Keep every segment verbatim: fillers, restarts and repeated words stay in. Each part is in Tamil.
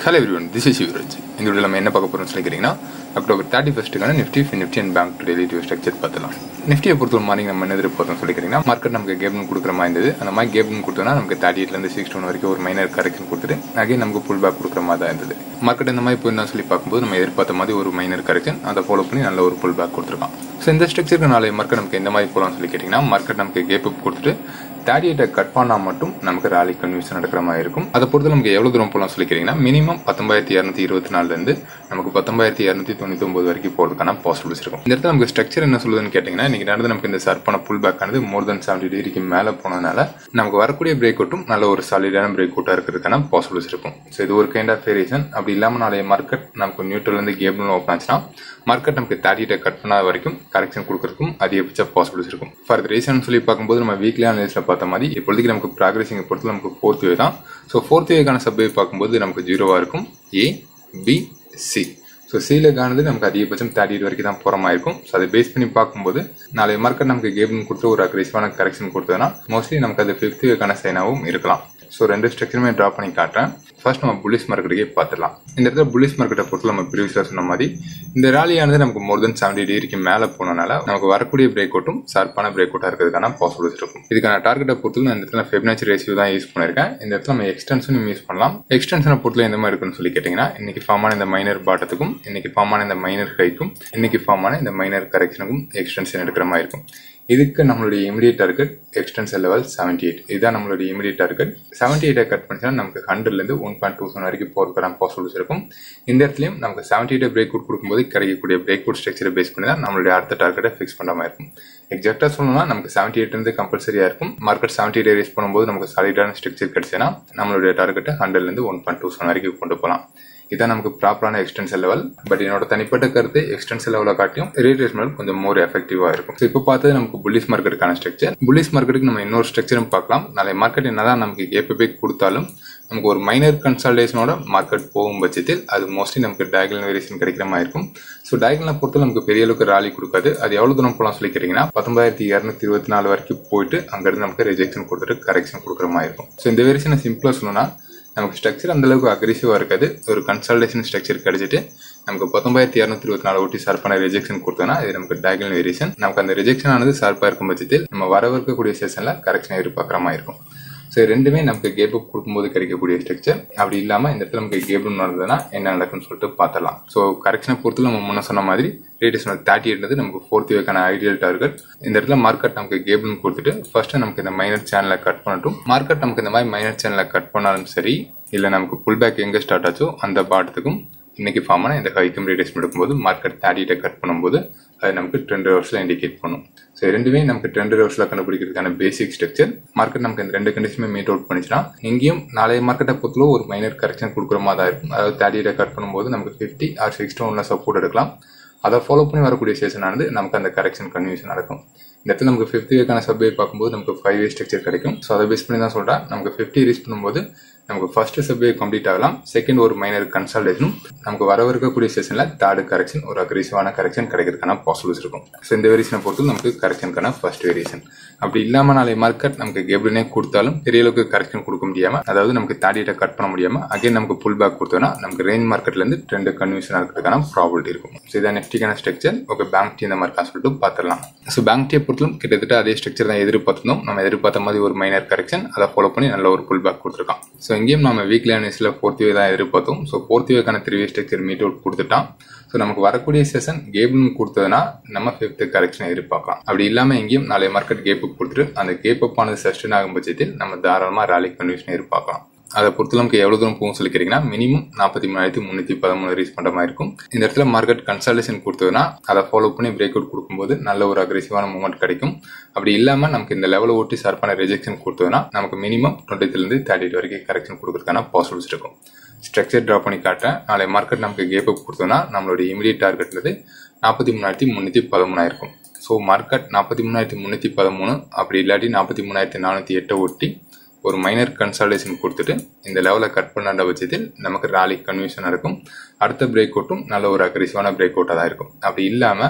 Hello everyone, this is Yuvraj. இந்த வீடியோல நம்ம என்ன பார்க்க போறோம்னு சொல்லிக்கிறீங்கன்னா அக்டோபர் தேர்ட்டி ஃபர்ஸ்ட்டுக்கான Nifty Nifty and bank daily structure பார்க்கலாம். நிஃப்டியை பொறுத்த மார்னிங் நம்ம என்ன எதிர்பார்த்தோம் சொல்லிக்கிறீங்கன்னா மார்க்கெட் நமக்கு கேப்னு கொடுக்குற மாதிரி இருந்தது. அந்த மாதிரி கேப்னு கொடுத்தோம்னா நமக்கு தேர்ட்டி எயிட்லேருந்து சிக்ஸ்டி ஒன் வரைக்கும் ஒரு மைனர் கரெக்ஷன் கொடுத்துட்டு அகைன் நமக்கு புல் பேக் கொடுக்குற மாதிரி தான் இருந்தது. மார்க்கெட் இந்த மாதிரி போயிருந்தா சொல்லி பார்க்கும்போது நம்ம எதிர்பார்த்த மாதிரி ஒரு மைனர் கரெக்ஷன் அதை ஃபாலோ பண்ணி நல்ல ஒரு புல் பேக் கொடுத்துருக்கான். ஸோ இந்த ஸ்ட்ரக்சருக்கு நாளை மார்க்கெட் நமக்கு எந்த மாதிரி போகலாம்னு சொல்லி கேட்டிங்கன்னா மார்க்கெட் நமக்கு கேப் அப் கொடுத்துட்டு தேர்ட்டி எயிட்டை கட் பண்ணால் மட்டும் நமக்கு ராலி கன்வியூஷன் நடக்கிற மாதிரி இருக்கும். அதை பொறுத்து நமக்கு எவ்வளோ தூரம் போகலாம் சொல்லிக்கிறீங்கன்னா மினிமம் பத்தொன்பதாயிரத்தி இரநூத்தி இருபத்தி நாலுலேருந்து நமக்கு பத்தொன்பதாயிரத்தி இரநூத்தி தொண்ணூத்தி ஒன்பது வரைக்கும் போகிறதுக்கான பாசிபிலிட்டிஸ் இருக்கும். இந்த இடத்துல நமக்கு ஸ்ட்ரக்சர் என்ன சொல்லுதுன்னு கேட்டிங்கன்னா இன்னைக்கு நடந்து நமக்கு இந்த சர்ப்பான புல் பேக் ஆனது மோர் தென் செவன்டி டிகிரிக்கு மேலே போனதுனால நமக்கு வரக்கூடிய பிரேக் அவுட்டும் நல்ல ஒரு சாலிடான பிரேக் அவுட்டாக இருக்கிறதுக்கான பாசிபிலிட்டிஸ் இருக்கும். ஸோ இது ஒரு கைண்ட் ஆஃப் வேரியேஷன். அப்படி இல்லாமல் நாளைய மார்க்கெட் நமக்கு நியூட்ரல்லேருந்து கேப்னு ஓப்பன் ஆச்சுன்னா மார்க்கெட் நமக்கு தேர்ட்டி எயிட்டை கட் பண்ணாத வரைக்கும் கரெக்ஷன் கொடுக்கறதுக்கும் அதிகபட்ச பாசிபிலிட்டிஸ் இருக்கும். ஃபார் ரீசன் சொல்லி பார்க்கும்போது நம்ம வீக்லி அனலிஸ்ட்டில் பார்த்த மாதிரி இப்போதைக்கு நமக்கு ப்ராக்ரஸிங்கை பொறுத்து நமக்கு ஃபோர்த் வே தான். ஸோ ஃபோர்த் வேக்கான சப்வே பார்க்கும்போது நமக்கு ஜீரோவாக இருக்கும் ஏ பி சி. ஸோ சீலுக்கானது நமக்கு அதிகபட்சம் தேர்ட்டி எயிட் வரைக்கும் தான் போகிற மாதிரி இருக்கும். ஸோ அதை பேஸ் பண்ணி பார்க்கும்போது நாளைய மார்க்கெட் நமக்கு கேப்னு கொடுத்து ஒரு அக்ரெசிவான கரெக்ஷன் கொடுத்ததுன்னா மோஸ்ட்லி நமக்கு அது ஃபிஃப்த் வேக்கான சைனாகவும் இருக்கலாம். ஸோ ரெண்டு ஸ்ட்ரக்சருமே ட்ரா பண்ணி காட்டுறேன். ஃபர்ஸ்ட் நம்ம புல்லிஷ் மார்க்கெட்டுக்கே பார்த்துடலாம். இந்த இடத்துல புல்லிஷ் மார்க்கெட்டை பொறுத்து நம்ம ப்ரீவியஸாக சொன்ன மாதிரி இந்த ராலியானது நமக்கு மோர் தென் செவன்டி டிகிரிக்கு மேலே போனனால நமக்கு வரக்கூடிய பிரேக் அவுட்டும் ஷார்ப்பான பிரேக் அவுட்டாக இருக்கிறதுக்கான பாசிபிலிட்டிஸ் இருக்கும். இதுக்கான டார்கெட்டை பொறுத்து நான் இந்த இடத்துல ஃபெபனாச்சி ரேஷியோ தான் யூஸ் பண்ணியிருக்கேன். இந்த இடத்துல நம்ம எக்ஸ்டென்ஷனும் யூஸ் பண்ணலாம். எக்ஸ்டென்ஷனை பொறுத்துல எந்த மாதிரி இருக்குன்னு சொல்லி கேட்டிங்கன்னா இன்னைக்கு ஃபார்மான இந்த மைனர் பாட்டத்துக்கும் இன்னைக்கு ஃபார்மான இந்த மைனர் ஹைக்கும் இன்னைக்கு ஃபார்மான இந்த மைனர் கரெக்ஷனுக்கும் எக்ஸ்டென்ஷன் எடுக்கிற மாதிரி இருக்கும். இதுக்கு நம்மளுடைய immediate target extension level seventy eight. இதுதான் நம்மளுடைய இமிடியேட் டார்கெட். செவன்டி எயிட்டை கட் பண்ணிச்சுன்னா நமக்கு ஹண்ட்ரட்லேருந்து ஒன் பாயிண்ட் டூ செவன் வரைக்கும் போகிறதுக்கான பாசிபிலிட்டிஸ் இருக்கும். இந்த இடத்துலையும் நமக்கு செவன்டி எயிட்டை பிரேக் அவுட் கொடுக்கும்போது கிடைக்கக்கூடிய பிரேக் அவுட் ஸ்ட்ரக்சரை பேஸ் பண்ணி தான் நம்மளுடைய அடுத்த டார்கெட்டை ஃபிக்ஸ் பண்ண மாதிரி இருக்கும். எக்ஸாக்டாக சொல்லணும்னா நமக்கு செவன்டி எயிட் இருந்து கம்பல்சரியாக இருக்கும். மார்க்கெட் செவன்டி எயிட் ரேஸ் பண்ணும்போது நமக்கு சாலிடான ஸ்ட்ரக்சர் கிடைச்சுன்னா நம்மளுடைய டார்கெட்டை ஹண்ட்ரட்லேருந்து ஒன் பாயிண்ட் டூ செவன் வரைக்கும் கொண்டு போகலாம். இதான் நமக்கு ப்ராப்பரான எக்ஸ்டென்ஷன் லெவல். பட் என்னோட தனிப்பட்ட கருத்து எக்ஸ்டென்ஷன் லெவலை காட்டியும் ரீட்ரேஸ்மெண்ட் கொஞ்சம் மோர் எஃபெக்டிவா இருக்கும். இப்போ பார்த்தது நமக்கு புல்லிஷ் மார்க்கெட்டுக்கான ஸ்ட்ரக்சர். புல்லிஷ் மார்க்கெட்டுக்கு நம்ம இன்னொரு ஸ்ட்ரக்சரும் பார்க்கலாம். நாளை மார்க்கெட் என்னதான் நமக்கு கேப்பே கொடுத்தாலும் நமக்கு ஒரு மைனர் கன்சல்டேஷனோட மார்க்கெட் போகும் பட்சத்தில் அது மோஸ்ட்லி நமக்கு டயகனல் வேரியேஷன் கிடைக்கிற மாதிரி இருக்கும். ஸோ டயகனலை பொறுத்து நமக்கு பெரிய அளவுக்கு ராலி கொடுக்காது. அது எவ்வளவு தூரம் போகலாம் சொல்லிக்கிறீங்கன்னா பத்தொன்பதாயிரத்தி இரநூத்தி இருபத்தி நாலு வரைக்கும் போயிட்டு அங்கிருந்து நமக்கு ரிஜெக்ஷன் கொடுத்துட்டு கரெக்ஷன் கொடுக்குற மாதிரி இருக்கும். ஸோ இந்த வேரியேஷனை சிம்பிளா சொல்லணும்னா நமக்கு ஸ்ட்ரக்சர் அந்த அளவுக்கு அக்ரெசிவா இருக்காது. ஒரு கன்சல்டேஷன் ஸ்ட்ரக்சர் கிடைச்சிட்டு நமக்கு பத்தொன்பதாயிரத்தி இரநூத்தி இருபத்தி நாலு ஒட்டி ஷார்ப்பான ரிஜெக்ஷன் கொடுத்தோம்னா இது நமக்கு டயகனல் வேரியேஷன். நமக்கு அந்த ரிஜெக்ஷன் ஆனது ஷார்ப்பா இருக்கும் பட்சத்தில் நம்ம வரவிருக்கக்கூடிய செஷன்ல கரெக்ஷன் எதிர்பார்க்குற மாதிரி இருக்கும். ஸோ ரெண்டுமே நமக்கு கேப் அப் கொடுக்கும்போது கிடைக்கக்கூடிய ஸ்ட்ரக்சர். அப்படி இல்லாமல் இந்த இடத்துல நமக்கு கேப் அப் நடந்ததுன்னா என்ன நடக்குன்னு சொல்லிட்டு பார்த்துடலாம். ஸோ கரெக்ஷனை பொறுத்து நம்ம முன்ன சொன்ன மாதிரி ரேட்டேஷன் தேர்ட்டி எயிட் நமக்கு ஃபோர்த் வேக்கான ஐடியல் டார்கெட். இந்த இடத்துல மார்க்கெட் நமக்கு கேப் அப் கொடுத்துட்டு ஃபர்ஸ்ட் நமக்கு இந்த மைனர் சேனலை கட் பண்ணட்டும். மார்க்கெட் நமக்கு இந்த மாதிரி மைனர் சேனலை கட் பண்ணாலும் சரி இல்லை நமக்கு புல் பேக் எங்கே ஸ்டார்ட் ஆச்சோ அந்த பாட்டத்துக்கும் இன்னைக்கு ஃபார்மான இந்த ஹைக்கும் ரேட்டேஷன் எடுக்கும்போது மார்க்கெட் தேர்ட்டி எயிட்டை கட் பண்ணும்போது அது நமக்கு ட்ரெண்ட் ஹவர்ஸ்ல இண்டிகேட் பண்ணும். ஸோ ரெண்டுமே நமக்கு ட்ரெண்ட் ஹவர்ஸ்ல கண்டுபிடிக்கிறதுக்கான பேசிக் ஸ்ட்ரக்சர். மார்க்கெட் நமக்கு இந்த ரெண்டு கண்டிஷனுமே மீட் அவுட் பண்ணிச்சுன்னா இங்கேயும் நாளைய மார்க்கெட்டை பொறுத்தவரை ஒரு மைனர் கரெக்ஷன் கொடுக்குற மாதிரி தான் இருக்கும். அதாவது தேர்ட்டி எயிட்டை கட் பண்ணும்போது நமக்கு ஃபிஃப்டி ஆர் சிக்ஸ்டி ஒன்ல சப்போர்ட் எடுக்கலாம். அதை ஃபாலோ பண்ணி வரக்கூடிய செஷன் ஆனது நமக்கு அந்த கரெக்ஷன் கன்வியூஷன் நடக்கும். இந்த இடத்துல நமக்கு ஃபிஃப்த் வேக்கான சப்வே பார்க்கும்போது நமக்கு ஃபைவ் வே ஸ்ட்ரக்சர் கிடைக்கும். ஸோ அதை பேஸ் பண்ணி தான் சொல்றேன். நமக்கு ஃபிஃப்டி ரீச் பண்ணும்போது நமக்கு ஃபர்ஸ்ட் சப்வே கம்ப்ளீட் ஆகலாம். செகண்ட் ஒரு மைனர் கன்சல்டேஷனும் நமக்கு வரவிருக்கக்கூடிய செஷன்ல தேர்ட் கரெக்ஷன் ஒரு அக்ரெசிவான கரெக்ஷன் கிடைக்கிறதுக்கான பாசிபிலிட்டிஸ் இருக்கும். ஸோ இந்த வேரியேஷனை பொறுத்து நமக்கு கரெக்ஷனுக்கான ஃபர்ஸ்ட் வேரியேஷன். அப்படி இல்லாம நாளை மார்க்கெட் நமக்கு கேப்லனே கொடுத்தாலும் பெரிய அளவுக்கு கரெக்ஷன் கொடுக்க முடியாம அதாவது நமக்கு தேர்ட்டி எயிட்டை கட் பண்ண முடியாம அகைன் நமக்கு புல் பேக் கொடுத்தோம்னா நமக்கு ரேஞ்ச் மார்க்கெட்ல இருந்து ட்ரெண்ட் கன்வியூஷன் இருக்கிறதுக்கான ப்ராபபிலிட்டி இருக்கும். ஸோ இதான் நிஃப்டிக்கான ஸ்ட்ரக்சர். ஓகே, பேங்க் இந்த மாதிரி சொல்லிட்டு பார்த்துடலாம். ஸோ பேங்க் டீ பொறுத்தும் கிட்டத்தட்ட அதே ஸ்ட்ரக்சர் தான் எதிர்பார்த்திருந்தோம். நம்ம எதிர்பார்த்த மாதிரி ஒரு மைனர் கரெக்ஷன் அதை ஃபாலோ பண்ணி நல்ல ஒரு புல் பேக் கொடுத்துருக்கான். ஸோ இங்கேயும் நம்ம வீக்லி அனலிஸ்ட்ல ஃபோர்த் வே தான் எதிர்பார்த்தோம். ஸோ ஃபோர்த் வேக்கான three wave structure meet out கொடுத்துட்டான். ஸோ நமக்கு வரக்கூடிய செஷன் கேப்னு கொடுத்ததுன்னா நம்ம ஃபிஃப்த் கரெக்ஷன் எதிர்பார்க்கலாம். அப்படி இல்லாமல் எங்கேயும் நாளைய மார்க்கெட் கேப் அப் கொடுத்துட்டு அந்த கேப் அப் ஆனது சஸ்டெயின் ஆகும் பட்சத்தில் நம்ம தாராளமாக ராலி கன்வியூஷன் எதிர்பார்க்கலாம். அதை பொறுத்து நமக்கு எவ்வளவு தூரம் போகும் சொல்லிக்கிறீங்கன்னா மினிமம் நாற்பத்தி மூணாயிரத்தி முன்னூத்தி பதிமூணு ரீச் பண்ற மாதிரி இருக்கும். இந்த இடத்துல மார்க்கெட் கன்சல்டேஷன் கொடுத்ததுன்னா அதை ஃபாலோ பண்ணி பிரேக் அவுட் கொடுக்கும்போது நல்ல ஒரு அக்ரெசிவான மூவ்மெண்ட் கிடைக்கும். அப்படி இல்லாம நமக்கு இந்த லெவலை ஓட்டி ஷார்ப்பான ரிஜெக்ஷன் கொடுத்ததுன்னா நமக்கு மினிமம் டுவெண்ட்டி இருந்து தேர்ட்டி எயிட் வரைக்கும் கரெக்ஷன் கொடுக்கறதுக்கான பாசிபிலிட்டிஸ் இருக்கும். ஸ்ட்ரக்சர் ட்ரா பண்ணி காட்டுறேன். நாளை மார்க்கெட் நமக்கு கேப் அப் கொடுத்தோம்னா நம்மளுடைய இமிடியேட் டார்கெட்லது நாற்பத்தி மூணாயிரத்தி முன்னூத்தி பதிமூணாயிரம் இருக்கும். ஸோ மார்க்கெட் நாற்பத்தி மூணாயிரத்தி முன்னூத்தி பதிமூணு அப்படி இல்லாட்டி நாற்பத்தி மூணாயிரத்தி நானூத்தி எட்டை ஒட்டி ஒரு மைனர் கன்சல்டேஷன் கொடுத்துட்டு இந்த லெவலை கட் பண்ணாத பட்சத்தில் நமக்கு ராலி கன்வியூஷன் இருக்கும். அடுத்த பிரேக் அவுட்டும் நல்ல ஒரு அக்ரெசிவான பிரேக் அவுட்டாக தான் இருக்கும். அப்படி இல்லாமல்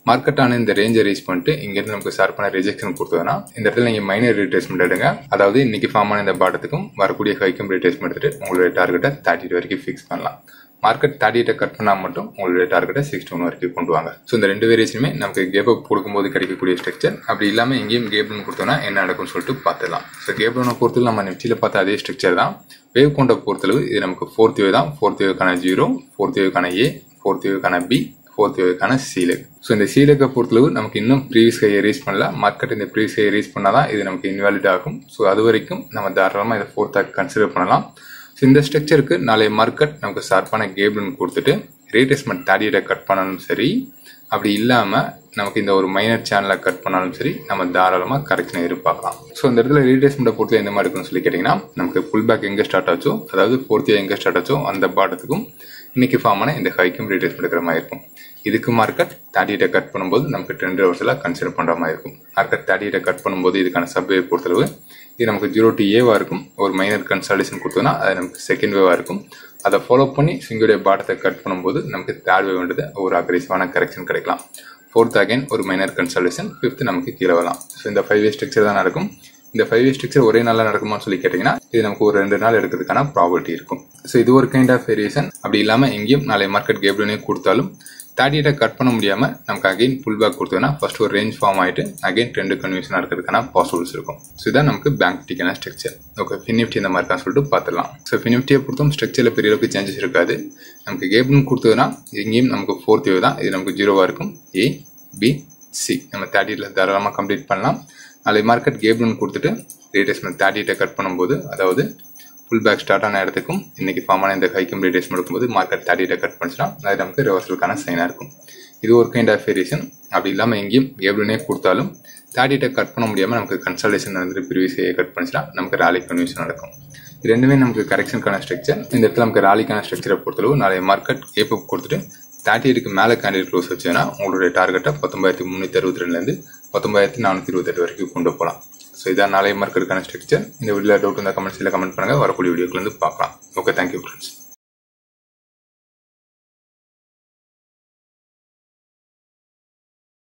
மார்க்கெட்டான இந்த ரேஞ்சை ரீச் பண்ணிட்டு இங்கிருந்து நமக்கு ஷார்ப்பான ரிஜெக்ஷன் கொடுத்ததுன்னா இந்த இடத்துல நீங்க மைனர் ரீட்ரேஸ்மெண்ட் எடுங்க. அதாவது இன்னைக்கு ஃபார்ம் ஆன இந்த பாட்டத்துக்கும் வரக்கூடிய ஹைக்கும் ரீட்ரேஸ்மெண்ட் எடுத்துட்டு உங்களுடைய டார்கெட்டை தேர்ட்டி எயிட் வரைக்கும் ஃபிக்ஸ் பண்ணலாம். மார்க்கெட் தேர்ட்டி எயிட்டை கட் பண்ணா மட்டும் உங்களுடைய டார்கெட்டை சிக்ஸ்டி ஒன் வரைக்கும் கொண்டு வாங்க. ஸோ இந்த ரெண்டு வேரியேஷனுமே நமக்கு கேப் அப் கொடுக்கும்போது கிடைக்கக்கூடிய ஸ்ட்ரக்சர். அப்படி இல்லாமல் எங்கேயும் கேப் டவுன் கொடுத்தோம்னா என்ன நடக்கும்னு சொல்லிட்டு பார்த்துடலாம். ஸோ கேப் டவுனை பொறுத்தவரை நம்ம நிஃப்டியில் பார்த்த அதே ஸ்ட்ரக்சர் தான். வேவ் கொண்ட பொறுத்தளவு இது நமக்கு ஃபோர்த் வேவ் தான். ஃபோர்த் வேவுக்கான ஜீரோ, ஃபோர்த் வேவுக்கான ஏ, ஃபோர்த் வேவுக்கான பி, ஃபோர்த் வேவுக்கான சீலக். ஸோ இந்த சீலக்கை பொறுத்தளவு நமக்கு இன்னும் ப்ரீவியஸ் ஹையை ரீச் பண்ணல. மார்க்கெட் இந்த ப்ரீவியஸ் ஹையை ரீச் பண்ணாதான் இது நமக்கு இன்வாலிட் ஆகும். ஸோ அது வரைக்கும் நம்ம தாராளமாக இதை ஃபோர்த்தாக கன்சிடர் பண்ணலாம். ஸோ இந்த ஸ்ட்ரக்சருக்கு நாளைய மார்க்கெட் நமக்கு ஷார்ப்பான கேப் டவுன் கொடுத்துட்டு ரீட்ரேஸ்மெண்ட் தேர்ட்டி எயிட்டை கட் பண்ணாலும் சரி, அப்படி இல்லாமல் நமக்கு இந்த ஒரு மைனர் சேனலை கட் பண்ணாலும் சரி, நம்ம தாராளமாக கரெக்ஷனை எதிர்பார்க்கலாம். ஸோ இந்த இடத்துல ரீட்ரேஸ்மெண்ட்டை பொறுத்து எந்த மாதிரி இருக்குன்னு சொல்லி கேட்டிங்கன்னா, நமக்கு புல் பேக் எங்கே ஸ்டார்ட் ஆச்சோ, அதாவது ஃபோர்த் இயர் எங்கே ஸ்டார்ட் ஆச்சோ அந்த பாட்டத்துக்கும் இன்னைக்கு ஃபார்ம் ஆன இந்த ஹைக்கும் ரீட்ரேஸ்மெண்ட் எடுக்கிற மாதிரி இருக்கும். இதுக்கு மார்க்கெட் தேர்ட்டி எயிட்டை கட் பண்ணும்போது நமக்கு ட்ரெண்ட் ரிவர்சல் கன்சிடர் பண்ணுற மாதிரி இருக்கும். மார்க்கெட் தேர்ட்டி எயிட்டை கட் பண்ணும்போது இதுக்கான சப்வே பொறுத்தளவு இது நமக்கு ஜீரோ டு ஏவாக இருக்கும். ஒரு மைனர் கன்சாலிடேஷன் கொடுத்தோம்னா அது நமக்கு செகண்ட் வேவாக இருக்கும். அதை ஃபாலோ பண்ணி சிங்குடைய பாட்டத்தை கட் பண்ணும்போது நமக்கு தேர்ட் வேவ்ன்றது ஒரு அக்ரெசிவான கரெக்ஷன் கிடைக்கலாம். ஃபோர்த் அகைன் ஒரு மைனர் கன்சாலிடேஷன், ஃபிஃப்த் நமக்கு கீழே வரலாம். ஸோ இந்த ஃபைவ் வே ஸ்ட்ரக்சர் தான் நடக்கும். இந்த ஃபைவ் இயர் ஸ்ட்ரக்சர் ஒரே நாளில் நடக்குமான்னு சொல்லி கேட்டிங்கன்னா இது நமக்கு ஒரு ரெண்டு நாள் எடுக்கிறதுக்கான ப்ராபபிலிட்டி இருக்கும். ஸோ இது ஒரு கைண்ட் ஆஃப் வேரியேஷன். அப்படி இல்லாமல் எங்கேயும் நாளை மார்க்கெட் கேப் டவுனே கொடுத்தாலும் தேர்ட்டி எயிட்டை கட் பண்ண முடியாமல் நமக்கு அகைன் புல் பேக் கொடுத்தோன்னா ஃபர்ஸ்ட் ஒரு ரேஞ்ச் ஃபார்ம் ஆகிட்டு அகைன் ட்ரெண்ட் கன்வியூஷன் இருக்கிறதுக்கான பாசிபிள்ஸ் இருக்கும். ஸோ இதான் நமக்கு பேங்க் நிஃப்டிக்கான ஸ்ட்ரக்சர். ஓகே, ஃபினிஃப்டி இந்த மாதிரி சொல்லிட்டு பார்த்துலாம். ஸோ ஃபினிஃப்டியை பொறுத்தும் ஸ்ட்ரக்சரில் பெரிய அளவுக்கு சேஞ்சஸ் இருக்காது. நமக்கு கேப் டவுன் கொடுத்ததுன்னா எங்கேயும் நமக்கு ஃபோர்த் வேவ் தான். இது நமக்கு ஜீரோவாக இருக்கும். ஏ, பி, சி நம்ம தேர்ட்டி எயிட்டில் தாராளமாக கம்ப்ளீட் பண்ணலாம். நாளை மார்க்கெட் கேப் டவுன் கொடுத்துட்டு ரீட்ரேஸ்மெண்ட் தேர்ட்டி எயிட்டை கட் பண்ணும்போது, அதாவது புல் பேக் ஸ்டார்ட் ஆன இடத்துக்கும் இன்னைக்கு ஃபார்ம் ஆன இந்த ஹைக்கும் ரீட்ரேஸ்மெண்ட் எடுக்கும்போது மார்க்கெட் தேர்ட்டி எயிட்டை கட் பண்ணிச்சுன்னா அது நமக்கு ரிவர்சலுக்கான சைனாக இருக்கும். இது ஒரு கைண்ட் ஆஃப் வேரியேஷன். அப்படி இல்லாமல் எங்கேயும் கேப் டவுனே கொடுத்தாலும் தேர்ட்டி எயிட்டை கட் பண்ண முடியாமல் நமக்கு கன்சல்டேஷன் வந்துட்டு ப்ரீவியஸ் ஹையை கட் பண்ணிச்சுன்னா நமக்கு ராலி கன்வியூஷன் நடக்கும். இது ரெண்டுமே நமக்கு கரெக்ஷனுக்கான ஸ்ட்ரக்சர். இந்த இடத்துல நமக்கு ராலிக்கான ஸ்ட்ரக்சரை பொறுத்தளவு நாளை மார்க்கெட் கேப் அப் கொடுத்துட்டு தேர்ட்டி எயிட்டுக்கு மேலே கேண்டிடேட் க்ளோஸ் வச்சுன்னா உங்களுடைய டார்கெட்டை பத்தொன்பதாயிரத்தி முந்நூற்றி அறுபத்தி ரெண்டுலேருந்து பத்தொன்பதாயிரத்தி நானூற்றி இருபத்தெட்டு வரைக்கும் கொண்டு போகலாம். ஸோ இதான் நாளைய மார்க்கெட்டுக்கான ஸ்ட்ரக்சர். இந்த வீடியோவில் டவுட் இருந்தால் கமெண்ட்ஸில் கமெண்ட் பண்ணுங்கள். வரக்கூடிய வீடியோக்குள்ள இருந்து பார்க்கலாம். Okay, thank you friends.